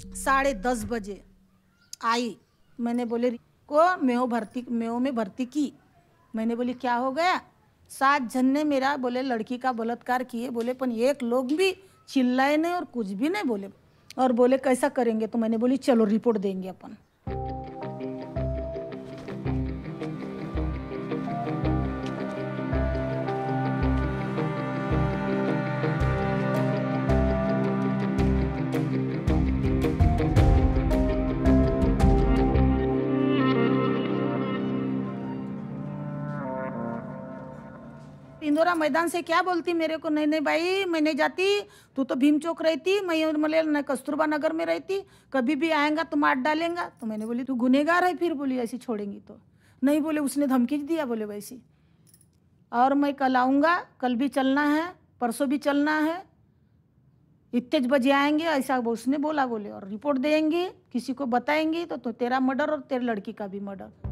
10:30 बजे आई। मैंने बोले को मेो में भर्ती की। मैंने बोली क्या हो गया? 7 जन ने मेरा बोले लड़की का बलात्कार किए बोले, पर एक लोग भी चिल्लाए नहीं और कुछ भी नहीं बोले। और बोले कैसा करेंगे? तो मैंने बोली चलो रिपोर्ट देंगे अपन। इंदौरा मैदान से क्या बोलती मेरे को, नहीं नहीं भाई मैं नहीं जाती, तू तो भीम चौक रहती, मैं मतलब कस्तूरबा नगर में रहती, कभी भी आएगा तो मार डालेगा। तो मैंने बोली तू गुनहगार है फिर, बोली ऐसी छोड़ेंगी तो नहीं। बोले उसने धमकी दिया बोले वैसी। और मैं कल आऊँगा, कल भी चलना है, परसों भी चलना है, इतने बजे आएंगे ऐसा उसने बोला बोले। और रिपोर्ट देंगे, किसी को बताएंगे तो तेरा मर्डर और तेरे लड़की का भी मर्डर।